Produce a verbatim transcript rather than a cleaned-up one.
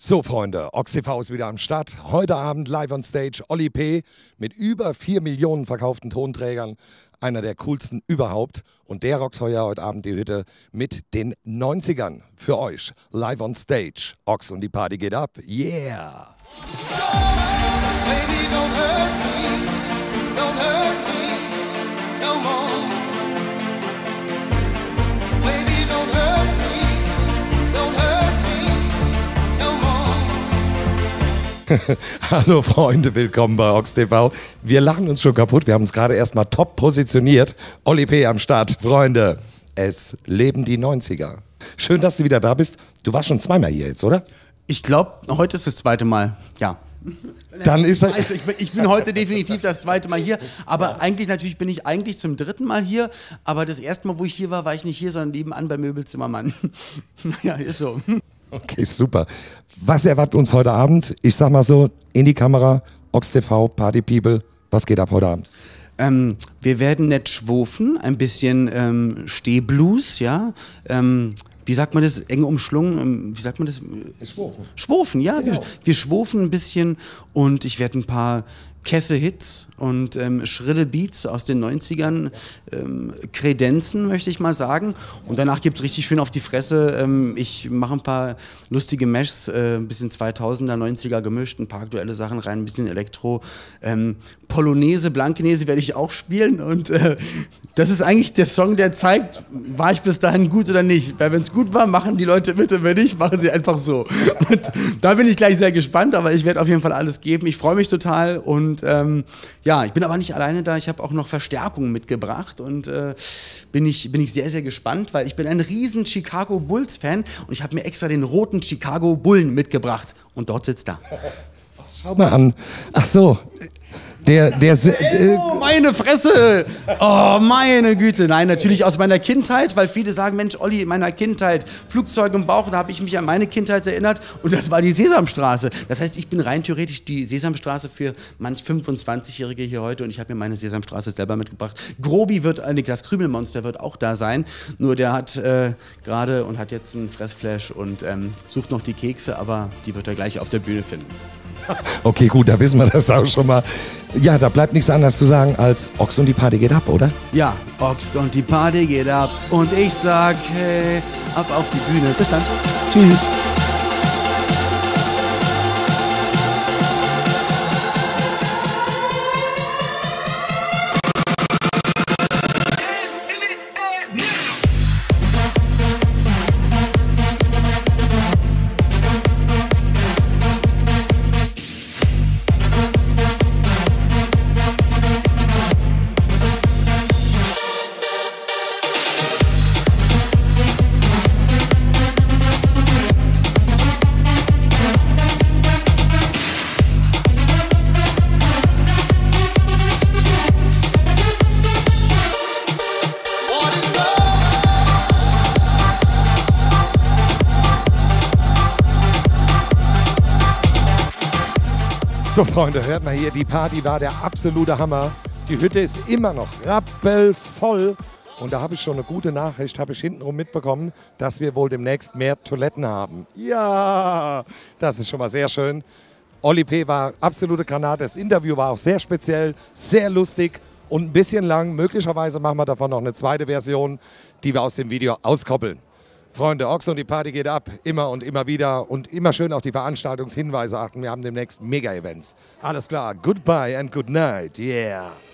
So Freunde, Ox T V ist wieder am Start. Heute Abend live on stage Oli P. mit über vier Millionen verkauften Tonträgern. Einer der coolsten überhaupt. Und der rockt heuer heute Abend die Hütte mit den neunzigern. Für euch live on stage. Ox und die Party geht ab. Yeah! Baby, don't hurt me, don't hurt me no more. Baby, don't hurt me, don't hurt me no more. Hallo Freunde, willkommen bei Ox T V. Wir lachen uns schon kaputt, wir haben uns gerade erstmal top positioniert. Oli P. am Start. Freunde, es leben die neunziger. Schön, dass du wieder da bist. Du warst schon zweimal hier jetzt, oder? Ich glaube, heute ist das zweite Mal, ja. Dann ist er also ich, bin, ich bin heute definitiv das zweite Mal hier, aber eigentlich natürlich bin ich eigentlich zum dritten Mal hier, aber das erste Mal, wo ich hier war, war ich nicht hier, sondern nebenan beim Möbelzimmermann. Ja, ist so. Okay, super. Was erwartet uns heute Abend? Ich sag mal so, in die Kamera, Ox T V, Party People, was geht ab heute Abend? Ähm, wir werden nett schwofen, ein bisschen ähm, Stehblues, ja. Ähm, Wie sagt man das? Eng umschlungen? Wie sagt man das? Schwofen. Schwofen, ja. Genau. Wir, wir schwofen ein bisschen und ich werde ein paar Kesse-Hits und ähm, schrille Beats aus den neunzigern ähm, kredenzen, möchte ich mal sagen. Und danach gibt es richtig schön auf die Fresse. Ähm, ich mache ein paar lustige Meshs, äh, ein bisschen zweitausender, neunziger gemischt, ein paar aktuelle Sachen rein, ein bisschen Elektro. Ähm, Polonaise, Blankenese werde ich auch spielen und äh, das ist eigentlich der Song, der zeigt, war ich bis dahin gut oder nicht. Weil wenn es gut war, machen die Leute bitte, wenn nicht, machen sie einfach so. Und da bin ich gleich sehr gespannt, aber ich werde auf jeden Fall alles geben. Ich freue mich total und ähm, ja, ich bin aber nicht alleine da. Ich habe auch noch Verstärkung mitgebracht und äh, bin, ich, bin ich sehr, sehr gespannt, weil ich bin ein riesen Chicago Bulls Fan und ich habe mir extra den roten Chicago Bullen mitgebracht und dort sitzt er. Schau mal an. Ach so. Der, der, der Oh, meine Fresse! Oh, meine Güte. Nein, natürlich aus meiner Kindheit, weil viele sagen, Mensch, Olli, in meiner Kindheit, Flugzeug im Bauch, da habe ich mich an meine Kindheit erinnert und das war die Sesamstraße. Das heißt, ich bin rein theoretisch die Sesamstraße für manch fünfundzwanzigjährige hier heute und ich habe mir meine Sesamstraße selber mitgebracht. Grobi wird, äh, das Krümelmonster wird auch da sein, nur der hat äh, gerade und hat jetzt einen Fressflash und ähm, sucht noch die Kekse, aber die wird er gleich auf der Bühne finden. Okay, gut, da wissen wir das auch schon mal. Ja, da bleibt nichts anderes zu sagen als Ox und die Party geht ab, oder? Ja, Ox und die Party geht ab und ich sag, hey, ab auf die Bühne. Bis dann. Tschüss. So Freunde, hört mal hier, die Party war der absolute Hammer. Die Hütte ist immer noch rappelvoll. Und da habe ich schon eine gute Nachricht, habe ich hintenrum mitbekommen, dass wir wohl demnächst mehr Toiletten haben. Ja, das ist schon mal sehr schön. Oli P. war absolute Granate. Das Interview war auch sehr speziell, sehr lustig und ein bisschen lang. Möglicherweise machen wir davon noch eine zweite Version, die wir aus dem Video auskoppeln. Freunde, Ox und die Party geht ab, immer und immer wieder und immer schön auf die Veranstaltungshinweise achten. Wir haben demnächst Mega-Events. Alles klar, goodbye and good night, yeah.